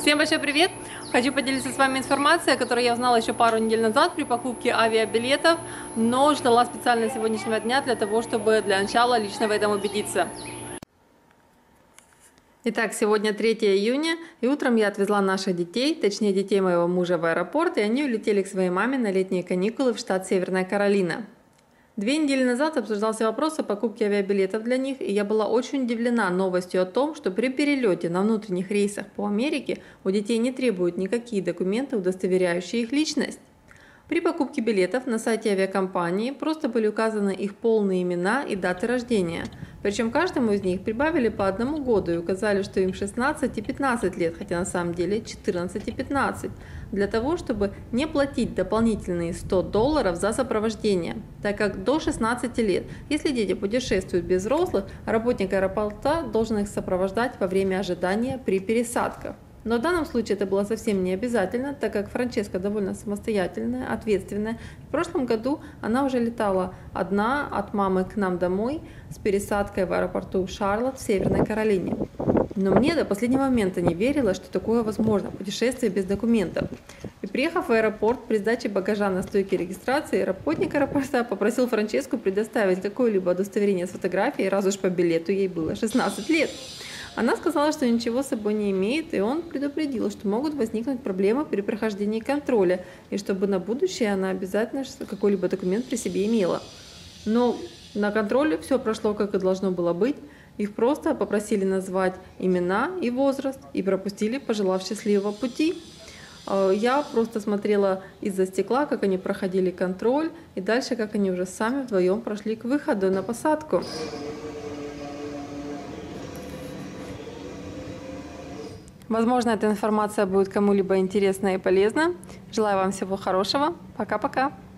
Всем большой привет! Хочу поделиться с вами информацией, которую я узнала еще пару недель назад при покупке авиабилетов, но ждала специально сегодняшнего дня для того, чтобы для начала лично в этом убедиться. Итак, сегодня 3 июня, и утром я отвезла наших детей, точнее детей моего мужа, в аэропорт, и они улетели к своей маме на летние каникулы в штат Северная Каролина. 2 недели назад обсуждался вопрос о покупке авиабилетов для них, и я была очень удивлена новостью о том, что при перелете на внутренних рейсах по Америке у детей не требуют никакие документы, удостоверяющие их личность. При покупке билетов на сайте авиакомпании просто были указаны их полные имена и даты рождения. Причем каждому из них прибавили по 1 году и указали, что им 16 и 15 лет, хотя на самом деле 14 и 15, для того, чтобы не платить дополнительные $100 за сопровождение, так как до 16 лет, если дети путешествуют без взрослых, работник аэропорта должен их сопровождать во время ожидания при пересадках. Но в данном случае это было совсем не обязательно, так как Франческа довольно самостоятельная, ответственная. В прошлом году она уже летала одна от мамы к нам домой с пересадкой в аэропорту Шарлотт в Северной Каролине. Но мне до последнего момента не верилось, что такое возможно, путешествие без документов. И приехав в аэропорт, при сдаче багажа на стойке регистрации, работник аэропорта попросил Франческу предоставить какое-либо удостоверение с фотографией, раз уж по билету ей было 16 лет. Она сказала, что ничего с собой не имеет, и он предупредил, что могут возникнуть проблемы при прохождении контроля, и чтобы на будущее она обязательно какой-либо документ при себе имела. Но на контроле все прошло, как и должно было быть. Их просто попросили назвать имена и возраст, и пропустили, пожелав счастливого пути. Я просто смотрела из-за стекла, как они проходили контроль, и дальше, как они уже сами вдвоем прошли к выходу на посадку. Возможно, эта информация будет кому-либо интересна и полезна. Желаю вам всего хорошего. Пока-пока.